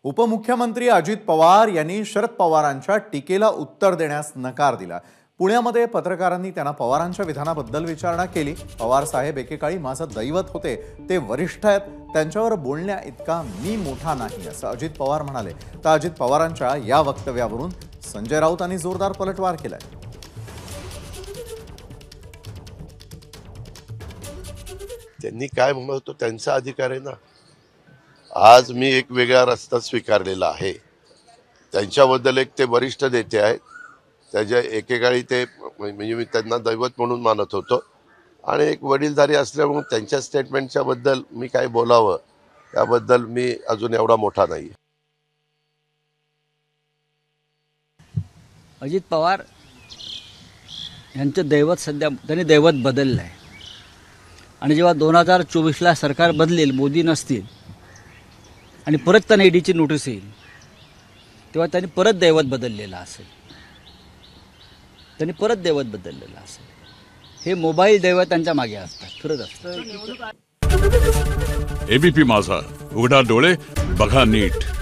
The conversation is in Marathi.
उपमुख्यमंत्री अजित पवार यांनी शरद पवारांच्या टीकेला उत्तर देण्यास नकार दिला। पुण्यामध्ये पत्रकारांनी त्यांना पवारांच्या विधानाबद्दल विचारणा केली। पवार साहेब एकेकाळी माझं दैवत होते, ते वरिष्ठ आहेत, त्यांच्यावर बोलण्या इतका मी मोठा नाही असं अजित पवार म्हणाले। तर अजित पवारांच्या या वक्तव्यावरून संजय राऊतांनी जोरदार पलटवार केलाय। त्यांनी काय म्हणतो त्यांचा अधिकार आहे ना। आज मी एक वेगळा रस्ता स्वीकारलेला आहे। त्यांच्याबद्दल एक ते वरिष्ठ नेते आहेत, त्याच्या एकेकाळी ते म्हणजे मी त्यांना दैवत म्हणून मानत होतो आणि एक वडीलधारी असल्यामुळे त्यांच्या स्टेटमेंटच्या बद्दल मी काय बोलावं त्याबद्दल मी अजून एवढा मोठा नाही। अजित पवार यांचं दैवत सध्या त्यांनी दैवत बदललं आहे आणि जेव्हा 2024ला सरकार बदलेल, मोदी नसतील आणि परत त्यांना ईडीची नोटीस येईल तेव्हा त्यांनी परत दैवत बदललेलं असेल, हे मोबाईल दैवत त्यांच्या मागे असतात, फिरत असतात। एबीपी माझा, उघडा डोळे बघा नीट।